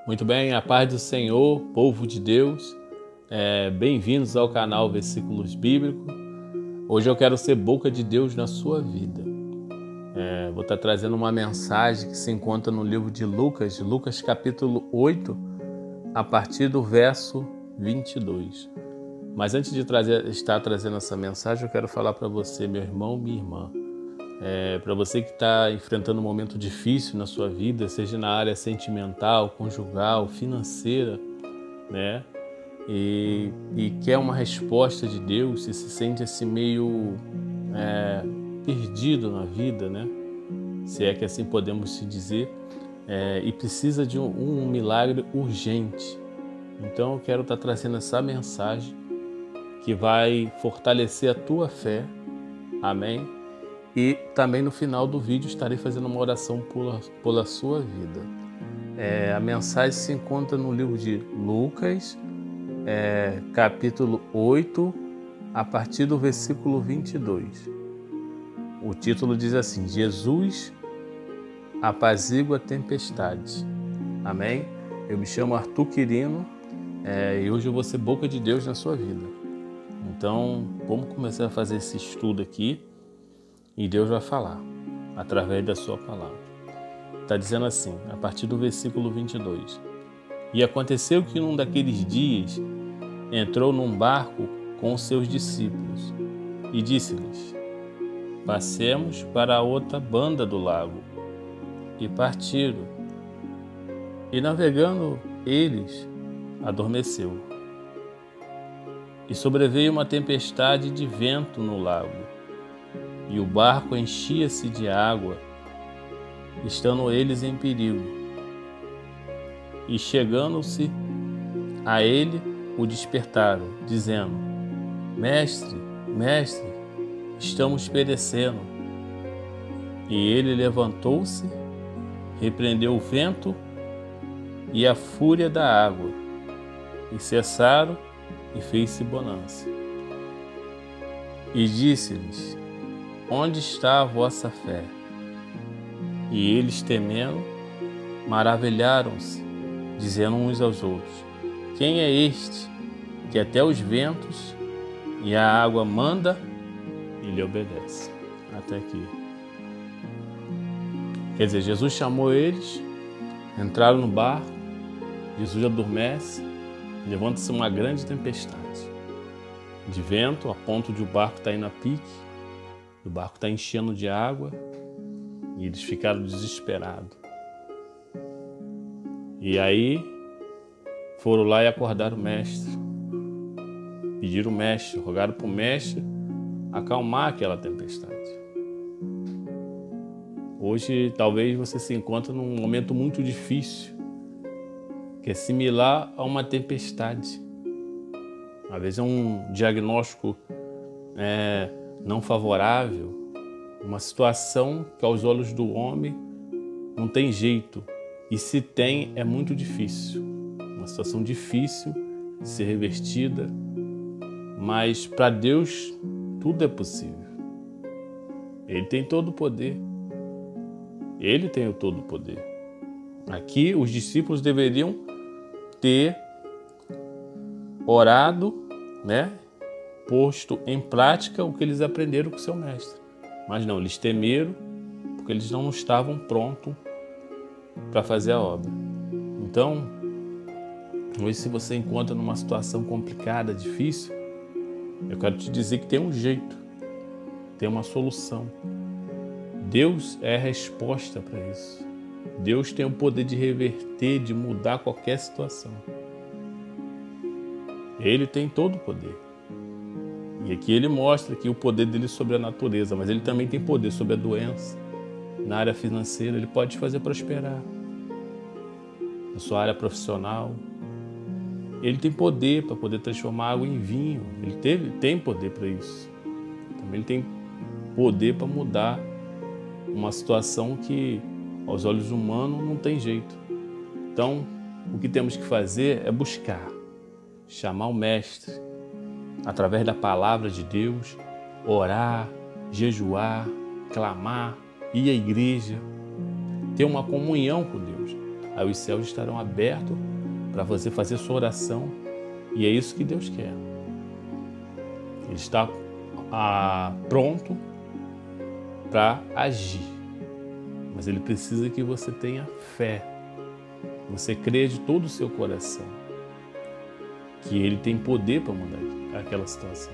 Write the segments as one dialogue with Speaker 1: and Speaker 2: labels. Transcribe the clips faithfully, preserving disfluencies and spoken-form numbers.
Speaker 1: Muito bem, a paz do Senhor, povo de Deus, é, bem-vindos ao canal Versículos Bíblicos. Hoje eu quero ser boca de Deus na sua vida. É, vou estar trazendo uma mensagem que se encontra no livro de Lucas, Lucas capítulo oito, a partir do verso vinte e dois. Mas antes de trazer, estar trazendo essa mensagem, eu quero falar para você, meu irmão, minha irmã. É, para você que está enfrentando um momento difícil na sua vida, seja na área sentimental, conjugal, financeira, né? E, e quer uma resposta de Deus, e se sente assim meio é, perdido na vida, né? Se é que assim podemos se dizer, é, e precisa de um, um milagre urgente. Então eu quero estar trazendo essa mensagem que vai fortalecer a tua fé, amém? E também no final do vídeo estarei fazendo uma oração pela, pela sua vida. É, a mensagem se encontra no livro de Lucas, é, capítulo oito, a partir do versículo vinte e dois. O título diz assim: Jesus apazigua a tempestade. Amém? Eu me chamo Arthur Quirino é, e hoje eu vou ser boca de Deus na sua vida. Então, vamos começar a fazer esse estudo aqui. E Deus vai falar através da sua palavra. Está dizendo assim, a partir do versículo vinte e dois. E aconteceu que num daqueles dias entrou num barco com os seus discípulos e disse-lhes: passemos para a outra banda do lago. E partiram. E navegando eles, adormeceu. E sobreveio uma tempestade de vento no lago. E o barco enchia-se de água, estando eles em perigo. E chegando-se a ele, o despertaram, dizendo: Mestre, mestre, estamos perecendo. E ele levantou-se, repreendeu o vento e a fúria da água, e cessaram, e fez-se bonança. E disse-lhes: onde está a vossa fé? E eles, temendo, maravilharam-se, dizendo uns aos outros: quem é este que até os ventos e a água manda e lhe obedece? Até aqui. Quer dizer, Jesus chamou eles, entraram no barco, Jesus adormece, levanta-se uma grande tempestade de vento, a ponto de o barco estar indo a pique. O barco está enchendo de água e eles ficaram desesperados. E aí foram lá e acordaram o mestre. Pediram o mestre, rogaram para o mestre acalmar aquela tempestade. Hoje talvez você se encontre num momento muito difícil, que é similar a uma tempestade. Às vezes é um diagnóstico é, não favorável, uma situação que aos olhos do homem não tem jeito, e se tem é muito difícil, uma situação difícil de ser revertida, mas para Deus tudo é possível. Ele tem todo o poder, Ele tem o todo o poder. Aqui os discípulos deveriam ter orado, né? posto em prática o que eles aprenderam com seu mestre. Mas não, eles temeram porque eles não estavam prontos para fazer a obra. Então, hoje se você encontra numa situação complicada, difícil, eu quero te dizer que tem um jeito, tem uma solução. Deus é a resposta para isso. Deus tem o poder de reverter, de mudar qualquer situação. Ele tem todo o poder. E aqui ele mostra que o poder dele sobre a natureza, mas ele também tem poder sobre a doença. Na área financeira, ele pode te fazer prosperar. Na sua área profissional, ele tem poder para poder transformar água em vinho. Ele teve, tem poder para isso. Também ele tem poder para mudar uma situação que, aos olhos humanos, não tem jeito. Então, o que temos que fazer é buscar, chamar o mestre, através da palavra de Deus, orar, jejuar, clamar, ir à igreja, ter uma comunhão com Deus. Aí os céus estarão abertos para você fazer sua oração. E é isso que Deus quer. Ele está ah, pronto para agir. Mas Ele precisa que você tenha fé. Você crê de todo o seu coração que Ele tem poder para mudar aquela situação.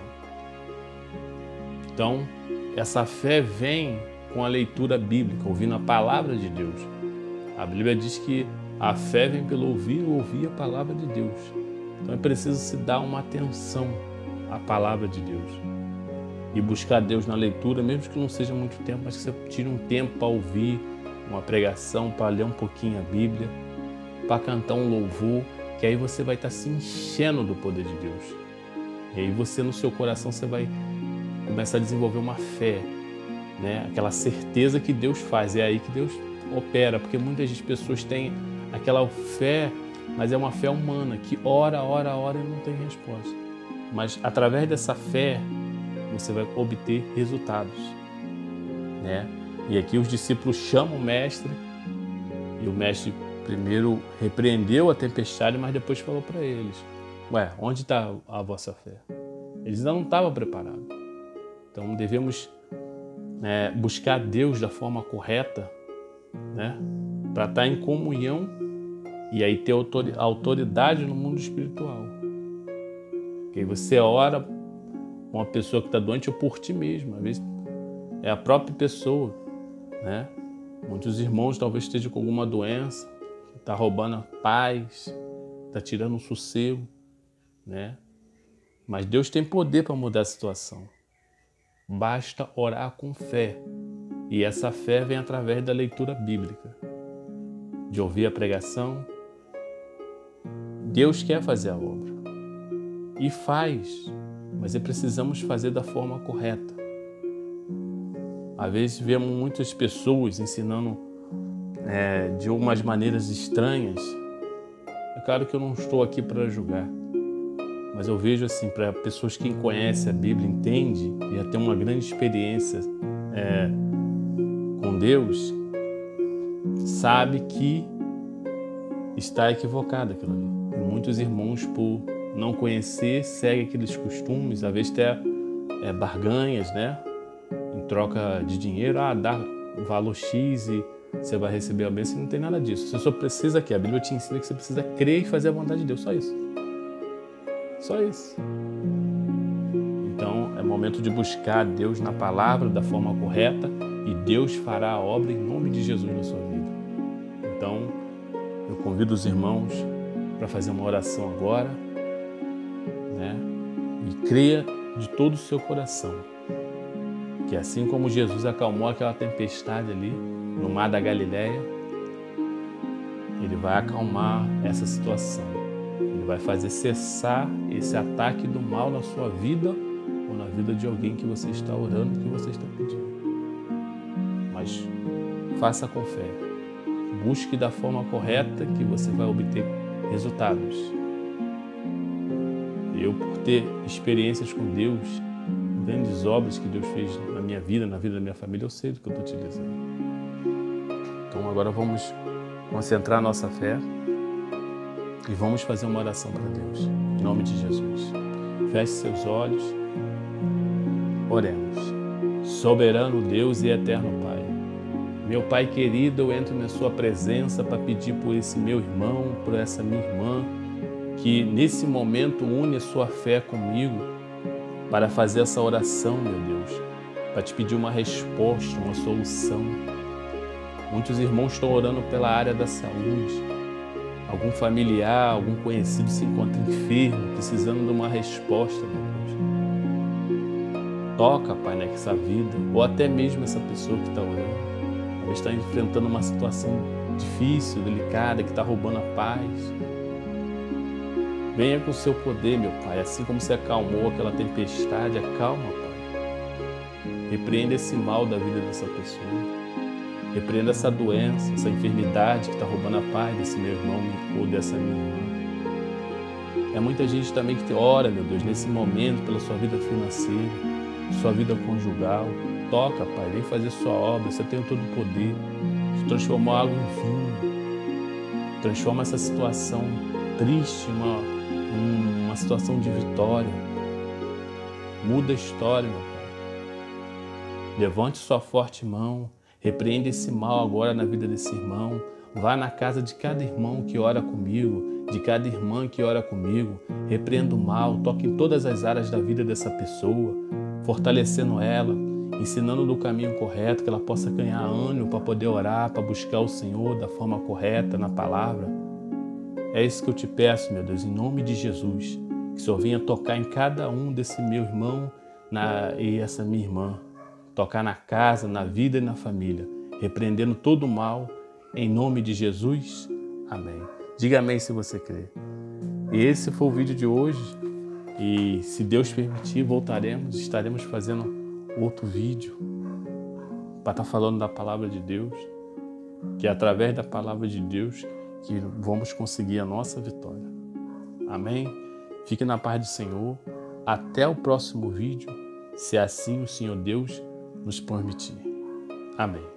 Speaker 1: Então, essa fé vem com a leitura bíblica, ouvindo a palavra de Deus. A Bíblia diz que a fé vem pelo ouvir e ouvir a palavra de Deus. Então é preciso se dar uma atenção à palavra de Deus e buscar Deus na leitura, mesmo que não seja muito tempo, mas que você tire um tempo para ouvir uma pregação, para ler um pouquinho a Bíblia, para cantar um louvor, que aí você vai estar se enchendo do poder de Deus. E aí você, no seu coração, você vai começar a desenvolver uma fé, né? Aquela certeza que Deus faz, é aí que Deus opera, porque muitas pessoas têm aquela fé, mas é uma fé humana, que ora, ora, ora e não tem resposta. Mas através dessa fé, você vai obter resultados, né? E aqui os discípulos chamam o mestre, e o mestre primeiro repreendeu a tempestade, mas depois falou para eles: ué, onde está a vossa fé? Eles ainda não estavam preparados. Então devemos é, buscar Deus da forma correta, né? Para estar em comunhão e aí ter autoridade no mundo espiritual. Porque você ora com uma pessoa que está doente ou por ti mesmo, às vezes é a própria pessoa, né? Muitos irmãos talvez estejam com alguma doença, está roubando a paz, está tirando o sossego, né? Mas Deus tem poder para mudar a situação. Basta orar com fé. E essa fé vem através da leitura bíblica, de ouvir a pregação. Deus quer fazer a obra e faz, mas precisamos fazer da forma correta. Às vezes vemos muitas pessoas ensinando é, de algumas maneiras estranhas. É claro que eu não estou aqui para julgar, mas eu vejo assim, para pessoas que conhecem a Bíblia, entendem e já tem uma grande experiência é, com Deus, sabe que está equivocado aquilo ali. E muitos irmãos, por não conhecer, seguem aqueles costumes, às vezes até é, barganhas, né? Em troca de dinheiro, ah, dá um valor X e você vai receber a bênção. Não tem nada disso. Você só precisa que a Bíblia te ensina que você precisa crer e fazer a vontade de Deus. Só isso. Só isso. Então é momento de buscar Deus na palavra da forma correta e Deus fará a obra em nome de Jesus na sua vida. Então eu convido os irmãos para fazer uma oração agora, né? E creia de todo o seu coração que assim como Jesus acalmou aquela tempestade ali no mar da Galileia, Ele vai acalmar essa situação. Ele vai fazer cessar esse ataque do mal na sua vida ou na vida de alguém que você está orando, que você está pedindo. Mas faça com fé. Busque da forma correta que você vai obter resultados. Eu, por ter experiências com Deus, grandes obras que Deus fez na minha vida, na vida da minha família, eu sei do que eu estou te dizendo. Então agora vamos concentrar nossa fé e vamos fazer uma oração para Deus, em nome de Jesus. Feche seus olhos, oremos. Soberano Deus e eterno Pai, meu Pai querido, eu entro na sua presença para pedir por esse meu irmão, por essa minha irmã, que nesse momento une a sua fé comigo para fazer essa oração, meu Deus, para te pedir uma resposta, uma solução. Muitos irmãos estão orando pela área da saúde. Algum familiar, algum conhecido se encontra enfermo, precisando de uma resposta, meu Deus. Toca, Pai, nessa vida, ou até mesmo essa pessoa que está orando. Talvez está enfrentando uma situação difícil, delicada, que está roubando a paz. Venha com o seu poder, meu Pai, assim como você acalmou aquela tempestade, acalma, Pai. Repreenda esse mal da vida dessa pessoa. Repreenda essa doença, essa enfermidade que está roubando a paz desse meu irmão ou dessa minha irmã. É muita gente também que te ora, meu Deus, nesse momento, pela sua vida financeira, sua vida conjugal. Toca, Pai, vem fazer sua obra, você tem todo o poder. Você transformou água em vinho. Transforma essa situação triste em uma, uma situação de vitória. Muda a história, meu Pai. Levante sua forte mão, repreenda esse mal agora na vida desse irmão. Vá na casa de cada irmão que ora comigo, de cada irmã que ora comigo. Repreenda o mal, toque em todas as áreas da vida dessa pessoa, fortalecendo ela, ensinando do caminho correto, que ela possa ganhar ânimo para poder orar, para buscar o Senhor da forma correta, na palavra. É isso que eu te peço, meu Deus, em nome de Jesus, que o Senhor venha tocar em cada um desse meu irmão na, e essa minha irmã, tocar na casa, na vida e na família, repreendendo todo o mal, em nome de Jesus. Amém. Diga amém se você crê. Esse foi o vídeo de hoje e, se Deus permitir, voltaremos, estaremos fazendo outro vídeo para estar falando da palavra de Deus, que é através da palavra de Deus que vamos conseguir a nossa vitória. Amém? Fique na paz do Senhor. Até o próximo vídeo, se assim o Senhor Deus nos permitir. Amém.